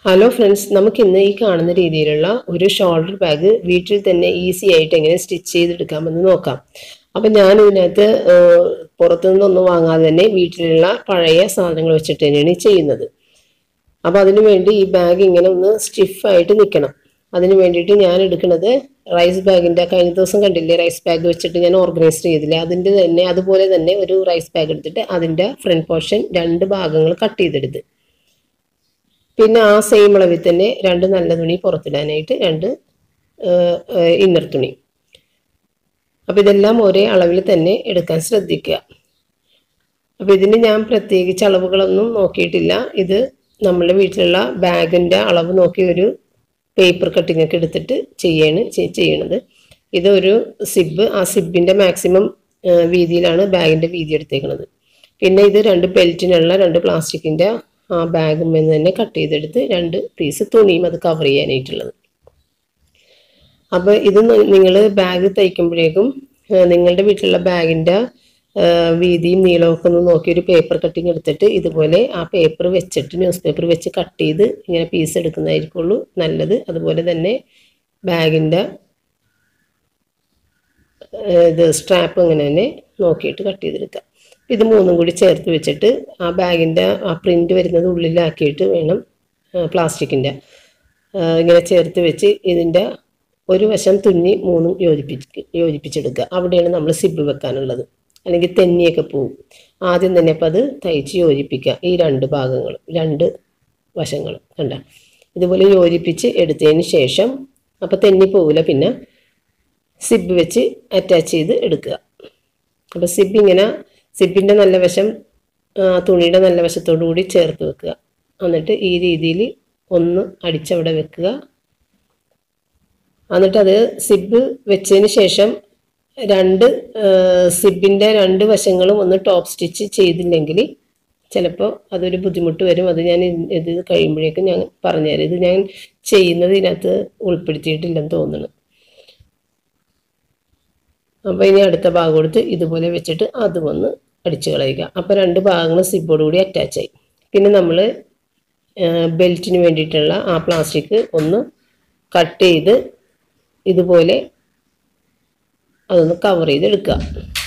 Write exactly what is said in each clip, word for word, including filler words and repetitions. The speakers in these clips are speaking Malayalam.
ഹലോ ഫ്രണ്ട്സ്, നമുക്ക് ഇന്ന് ഈ കാണുന്ന രീതിയിലുള്ള ഒരു ഷോൾഡർ ബാഗ് വീട്ടിൽ തന്നെ ഈസി ആയിട്ട് എങ്ങനെ സ്റ്റിച്ച് ചെയ്തെടുക്കാമെന്ന് നോക്കാം. അപ്പം ഞാൻ ഇതിനകത്ത് പുറത്തു നിന്നൊന്നും വാങ്ങാതെ തന്നെ വീട്ടിലുള്ള പഴയ സാധനങ്ങൾ വെച്ചിട്ട് തന്നെയാണ് ചെയ്യുന്നത്. അപ്പം അതിനു വേണ്ടി ഈ ബാഗ് ഇങ്ങനെ ഒന്ന് സ്റ്റിഫായിട്ട് നിൽക്കണം. അതിന് വേണ്ടിയിട്ട് ഞാൻ എടുക്കുന്നത് റൈസ് ബാഗിൻ്റെ, കഴിഞ്ഞ ദിവസം കണ്ടില്ലേ റൈസ് ബാഗ് വെച്ചിട്ട് ഞാൻ ഓർഗനൈസ് ചെയ്തില്ലേ, അതിൻ്റെ തന്നെ അതുപോലെ തന്നെ ഒരു റൈസ് ബാഗ് എടുത്തിട്ട് അതിൻ്റെ ഫ്രണ്ട് പോർഷൻ രണ്ട് ഭാഗങ്ങൾ കട്ട് ചെയ്തെടുത്ത്, പിന്നെ ആ സെയിം അളവിൽ തന്നെ രണ്ട് നല്ല തുണി പുറത്തിടാനായിട്ട് രണ്ട് ഇന്നർ തുണി. അപ്പം ഇതെല്ലാം ഒരേ അളവിൽ തന്നെ എടുക്കാൻ ശ്രദ്ധിക്കുക. അപ്പം ഇതിന് ഞാൻ പ്രത്യേകിച്ച് അളവുകളൊന്നും നോക്കിയിട്ടില്ല. ഇത് നമ്മുടെ വീട്ടിലുള്ള ബാഗിൻ്റെ അളവ് നോക്കി ഒരു പേപ്പർ കട്ടിംഗ് ഒക്കെ എടുത്തിട്ട് ചെയ്യാണ് ചെയ്യണത്. ഇതൊരു സിബ്, ആ സിബിൻ്റെ മാക്സിമം വീതിയിലാണ് ബാഗിൻ്റെ വീതി എടുത്തേക്കുന്നത്. പിന്നെ ഇത് രണ്ട് ബെൽറ്റിനുള്ള രണ്ട് പ്ലാസ്റ്റിക്കിൻ്റെ ആ ബാഗിൽ നിന്ന് തന്നെ കട്ട് ചെയ്തെടുത്ത് രണ്ട് പീസ് തുണിയും അത് കവർ ചെയ്യാനായിട്ടുള്ളത്. അപ്പോൾ ഇത് നിങ്ങൾ ബാഗ് തയ്ക്കുമ്പോഴേക്കും നിങ്ങളുടെ വീട്ടിലുള്ള ബാഗിൻ്റെ വീതിയും നീളമൊക്കെ ഒന്ന് നോക്കി ഒരു പേപ്പർ കട്ടിങ് എടുത്തിട്ട് ഇതുപോലെ ആ പേപ്പർ വെച്ചിട്ട് ന്യൂസ് പേപ്പർ വെച്ച് കട്ട് ചെയ്ത് ഇങ്ങനെ പീസ് എടുക്കുന്നതായിരിക്കുള്ളൂ നല്ലത്. അതുപോലെ തന്നെ ബാഗിൻ്റെ ഇത് സ്ട്രാപ്പ് അങ്ങനെ തന്നെ നോക്കിയിട്ട് കട്ട് ചെയ്തെടുക്കുക. ഇത് മൂന്നും കൂടി ചേർത്ത് വെച്ചിട്ട് ആ ബാഗിൻ്റെ ആ പ്രിൻ്റ് വരുന്നത് ഉള്ളിലാക്കിയിട്ട് വേണം പ്ലാസ്റ്റിക്കിൻ്റെ ഇങ്ങനെ ചേർത്ത് വെച്ച് ഇതിൻ്റെ ഒരു വശം തുന്നി മൂന്നും യോജിപ്പിച്ച് യോജിപ്പിച്ചെടുക്കുക. അവിടെയാണ് നമ്മൾ സിബ് വെക്കാനുള്ളത്, അല്ലെങ്കിൽ തെന്നിയൊക്കെ പോവും. ആദ്യം തന്നെ അപ്പം അത് തയ്ച്ച് യോജിപ്പിക്കുക. ഈ രണ്ട് ഭാഗങ്ങളും രണ്ട് വശങ്ങളും കണ്ട ഇതുപോലെ യോജിപ്പിച്ച് എടുത്തതിന് ശേഷം അപ്പം തെന്നി പോവില്ല, പിന്നെ സിബ് വെച്ച് അറ്റാച്ച് ചെയ്ത് എടുക്കുക. അപ്പോൾ സിബ് ഇങ്ങനെ സിബിൻ്റെ നല്ല വശം തുണിയുടെ നല്ല വശത്തോടു കൂടി ചേർത്ത് വെക്കുക. എന്നിട്ട് ഈ രീതിയിൽ ഒന്ന് അടിച്ചവിടെ വെക്കുക. എന്നിട്ട് അത് സിബ് വെച്ചതിന് ശേഷം രണ്ട് സിബിൻ്റെ രണ്ട് വശങ്ങളും ഒന്ന് ടോപ്പ് സ്റ്റിച്ച് ചെയ്തില്ലെങ്കിൽ ചിലപ്പോൾ അതൊരു ബുദ്ധിമുട്ട് വരും. അത് ഞാൻ ഇത് കഴിയുമ്പോഴേക്കും ഞാൻ പറഞ്ഞുതരാം. ഇത് ഞാൻ ചെയ്യുന്നത് ഇതിനകത്ത് ഉൾപ്പെടുത്തിയിട്ടില്ലെന്ന് തോന്നുന്നു. അപ്പോൾ ഇനി അടുത്ത ഭാഗം കൊടുത്ത് ഇതുപോലെ വെച്ചിട്ട് അതും ഒന്ന് അടിച്ചു കളയുക. അപ്പോൾ രണ്ട് ഭാഗങ്ങളും സിബോട് കൂടി അറ്റാച്ചായി. പിന്നെ നമ്മൾ ബെൽറ്റിന് വേണ്ടിയിട്ടുള്ള ആ പ്ലാസ്റ്റിക് ഒന്ന് കട്ട് ചെയ്ത് ഇതുപോലെ അതൊന്ന് കവർ ചെയ്തെടുക്കുക.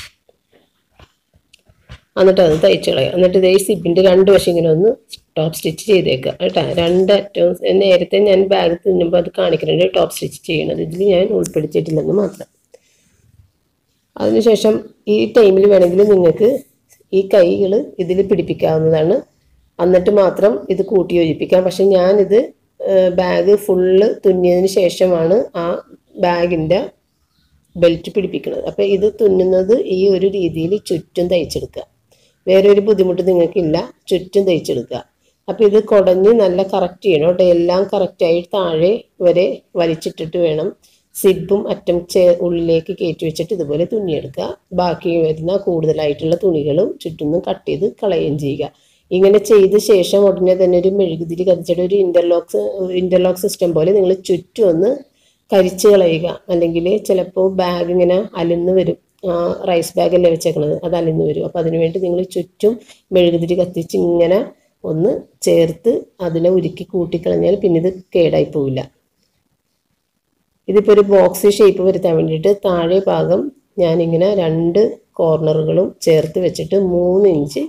എന്നിട്ട് അത് തയ്ച്ചു കളയുക. എന്നിട്ട് ഇതേ സിബിൻ്റെ രണ്ട് വശം ഇങ്ങനെ ഒന്ന് ടോപ്പ് സ്റ്റിച്ച് ചെയ്തേക്കുക കേട്ടോ. രണ്ട് അറ്റവും നേരത്തെ ഞാൻ ബാഗ് തിന്നുമ്പോൾ അത് കാണിക്കുന്നുണ്ട് ടോപ്പ് സ്റ്റിച്ച് ചെയ്യണത്, ഇതിൽ ഞാൻ ഉൾപ്പെടുത്തിയിട്ടില്ലെന്ന് മാത്രം. അതിനുശേഷം ഈ ടൈമിൽ വേണമെങ്കിൽ നിങ്ങൾക്ക് ഈ കൈകൾ ഇതിൽ പിടിപ്പിക്കാവുന്നതാണ്, എന്നിട്ട് മാത്രം ഇത് കൂട്ടി യോജിപ്പിക്കാം. പക്ഷെ ഞാനിത് ബാഗ് ഫുള്ള് തുന്നിയതിന് ശേഷമാണ് ആ ബാഗിൻ്റെ ബെൽറ്റ് പിടിപ്പിക്കുന്നത്. അപ്പോൾ ഇത് തുന്നുന്നത് ഈ ഒരു രീതിയിൽ ചുറ്റും തയ്ച്ചെടുക്കുക. വേറെ ഒരു ബുദ്ധിമുട്ട് നിങ്ങൾക്കില്ല, ചുറ്റും തയ്ച്ചെടുക്കുക. അപ്പോൾ ഇത് കുടഞ്ഞ് നല്ല കറക്റ്റ് ചെയ്യണം കേട്ടോ. എല്ലാം കറക്റ്റായി താഴെ വരെ വലിച്ചിട്ടിട്ട് വേണം സിബും അറ്റം ചേ ഉള്ളിലേക്ക് കയറ്റി വെച്ചിട്ട് ഇതുപോലെ തുന്നിയെടുക്കുക. ബാക്കി വരുന്ന കൂടുതലായിട്ടുള്ള തുണികളും ചുറ്റും കട്ട് ചെയ്ത് കളയുകയും ചെയ്യുക. ഇങ്ങനെ ചെയ്ത ശേഷം ഉടനെ തന്നെ ഒരു മെഴുകുതിരി കത്തിച്ചിട്ട് ഒരു ഇൻ്റർലോക്ക് ഇൻ്റർലോക്ക് സിസ്റ്റം പോലെ നിങ്ങൾ ചുറ്റും ഒന്ന് കരിച്ച് കളയുക. അല്ലെങ്കിൽ ചിലപ്പോൾ ബാഗ് ഇങ്ങനെ അലിന്ന് വരും. റൈസ് ബാഗല്ലേ വെച്ചേക്കണത്, അത് അലിന്ന് വരും. അപ്പോൾ അതിനുവേണ്ടി നിങ്ങൾ ചുറ്റും മെഴുകുതിരി കത്തിച്ച് ഇങ്ങനെ ഒന്ന് ചേർത്ത് അതിനെ ഉരുക്കി കൂട്ടിക്കളഞ്ഞാൽ പിന്നെ ഇത് കേടായി പോവില്ല. ഇതിപ്പോൾ ഒരു ബോക്സ് ഷേപ്പ് വരുത്താൻ വേണ്ടിയിട്ട് താഴെ ഭാഗം ഞാനിങ്ങനെ രണ്ട് കോർണറുകളും ചേർത്ത് വെച്ചിട്ട് മൂന്ന് ഇഞ്ച്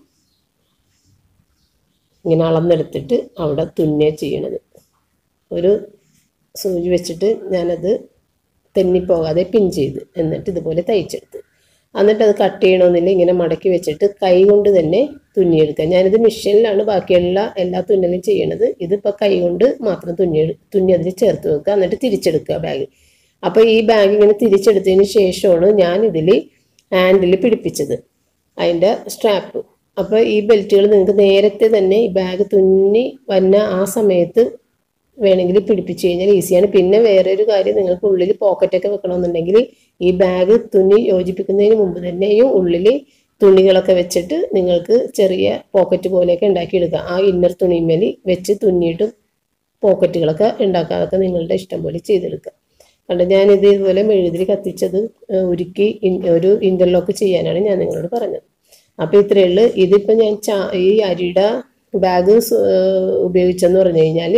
ഇങ്ങനെ അളന്നെടുത്തിട്ട് അവിടെ തുന്നുക ചെയ്യണത്. ഒരു സൂചി വെച്ചിട്ട് ഞാനത് തെന്നിപ്പോകാതെ പിൻ ചെയ്ത് എന്നിട്ട് ഇതുപോലെ തയ്ച്ചെടുത്ത്, എന്നിട്ട് അത് കട്ട് ചെയ്യണമെന്നില്ല ഇങ്ങനെ മടക്കി വെച്ചിട്ട് കൈ കൊണ്ട് തന്നെ തുന്നിയെടുക്കുക. ഞാനിത് മെഷീനിലാണ് ബാക്കിയുള്ള എല്ലാ തുന്നലും ചെയ്യണത്. ഇതിപ്പോൾ കൈ കൊണ്ട് മാത്രം തുന്നി തുന്നി അതിൽ ചേർത്ത് വെക്കുക, എന്നിട്ട് തിരിച്ചെടുക്കുക ബാഗ്. അപ്പോൾ ഈ ബാഗ് ഇങ്ങനെ തിരിച്ചെടുത്തതിന് ശേഷമാണ് ഞാൻ ഇതിൽ ഹാൻഡിൽ പിടിപ്പിച്ചത് അതിൻ്റെ സ്ട്രാപ്പ്. അപ്പോൾ ഈ ബെൽറ്റുകൾ നിങ്ങൾക്ക് നേരത്തെ തന്നെ ഈ ബാഗ് തുന്നി വന്ന ആ സമയത്ത് വേണമെങ്കിൽ പിടിപ്പിച്ച് കഴിഞ്ഞാൽ ഈസിയാണ്. പിന്നെ വേറെ ഒരു കാര്യം, നിങ്ങൾക്ക് ഉള്ളിൽ പോക്കറ്റൊക്കെ വെക്കണമെന്നുണ്ടെങ്കിൽ ഈ ബാഗ് തുന്നി യോജിപ്പിക്കുന്നതിന് മുമ്പ് തന്നെയും ഉള്ളിൽ തുണികളൊക്കെ വെച്ചിട്ട് നിങ്ങൾക്ക് ചെറിയ പോക്കറ്റ് പോലെയൊക്കെ ഉണ്ടാക്കിയെടുക്കുക. ആ ഇന്നർ തുണിമേൽ വെച്ച് തുന്നിയിട്ട് പോക്കറ്റുകളൊക്കെ ഉണ്ടാക്കാതൊക്കെ നിങ്ങളുടെ ഇഷ്ടം പോലെ ചെയ്തെടുക്കുക. കണ്ട ഞാനിത് ഇതുപോലെ മെഴുകുതിരി കത്തിച്ചത് ഉരുക്കി ഒരു ഇൻ്റർലോക്ക് ചെയ്യാനാണ് ഞാൻ നിങ്ങളോട് പറഞ്ഞത്. അപ്പോൾ ഇത്രയേ ഉള്ളൂ. ഇതിപ്പോൾ ഞാൻ ചാ ഈ അരിയുടെ ബാഗ് ഉപയോഗിച്ചെന്ന് പറഞ്ഞു കഴിഞ്ഞാൽ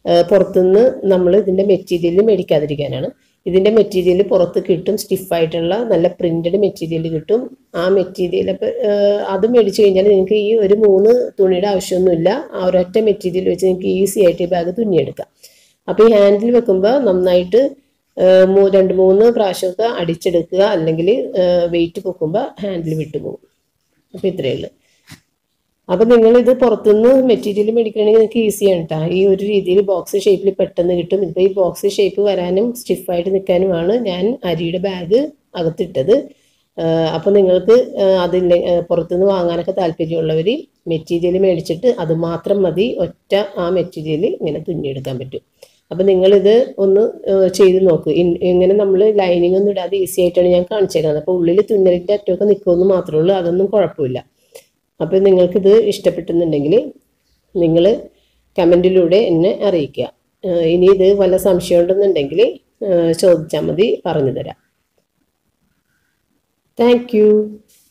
പുറത്തുനിന്ന് നമ്മൾ ഇതിൻ്റെ മെറ്റീരിയൽ മേടിക്കാതിരിക്കാനാണ്. ഇതിൻ്റെ മെറ്റീരിയൽ പുറത്ത് കിട്ടും, സ്റ്റിഫായിട്ടുള്ള നല്ല പ്രിന്റഡ് മെറ്റീരിയൽ കിട്ടും. ആ മെറ്റീരിയൽ അത് മേടിച്ചു കഴിഞ്ഞാൽ നിങ്ങൾക്ക് ഈ ഒരു മൂന്ന് തുണിയുടെ ആവശ്യമൊന്നുമില്ല. ആ ഒരൊറ്റ മെറ്റീരിയൽ വെച്ച് നിങ്ങൾക്ക് ഈസി ആയിട്ട് ഈ ബാഗ് തുന്നിയെടുക്കാം. അപ്പോൾ ഈ ഹാൻഡിൽ വെക്കുമ്പോൾ നന്നായിട്ട് രണ്ട് മൂന്ന് പ്രാവശ്യമൊക്കെ അടിച്ചെടുക്കുക, അല്ലെങ്കിൽ വെയിറ്റ് പൊക്കുമ്പോൾ ഹാൻഡിൽ വിട്ടുപോകും. അപ്പോൾ ഇത്രയേ ഉള്ളൂ. അപ്പം നിങ്ങളിത് പുറത്തുനിന്ന് മെറ്റീരിയൽ മേടിക്കുകയാണെങ്കിൽ നിങ്ങൾക്ക് ഈസിയാണ് കേട്ടോ. ഈ ഒരു രീതിയിൽ ബോക്സ് ഷേപ്പിൽ പെട്ടെന്ന് കിട്ടും. ഇപ്പോൾ ഈ ബോക്സ് ഷേപ്പ് വരാനും സ്റ്റിഫായിട്ട് നിൽക്കാനുമാണ് ഞാൻ അരിയുടെ ബാഗ് അകത്തിട്ടത്. അപ്പോൾ നിങ്ങൾക്ക് അതില്ല പുറത്തുനിന്ന് വാങ്ങാനൊക്കെ താല്പര്യമുള്ളവർ മെറ്റീരിയൽ മേടിച്ചിട്ട് അത് മാത്രം മതി, ഒറ്റ ആ മെറ്റീരിയൽ ഇങ്ങനെ തുന്നിയെടുക്കാൻ പറ്റും. അപ്പം നിങ്ങളിത് ഒന്ന് ചെയ്ത് നോക്കൂ. ഇങ്ങനെ നമ്മൾ ലൈനിങ് ഒന്നും ഇടാതെ ഈസി ആയിട്ടാണ് ഞാൻ കാണിച്ചേക്കുന്നത്. അപ്പോൾ ഉള്ളിൽ തുന്നലിൻ്റെ അറ്റമൊക്കെ നിൽക്കുമെന്ന് മാത്രമേ ഉള്ളൂ, അതൊന്നും കുഴപ്പമില്ല. അപ്പോൾ നിങ്ങൾക്കിത് ഇഷ്ടപ്പെട്ടുന്നുണ്ടെങ്കിൽ നിങ്ങൾ കമൻറ്റിലൂടെ എന്നെ അറിയിക്കുക. ഇനി ഇത് വല്ല സംശയം ഉണ്ടെന്നുണ്ടെങ്കിൽ ചോദിച്ചാൽ മതി, പറഞ്ഞു തരാം. Thank U.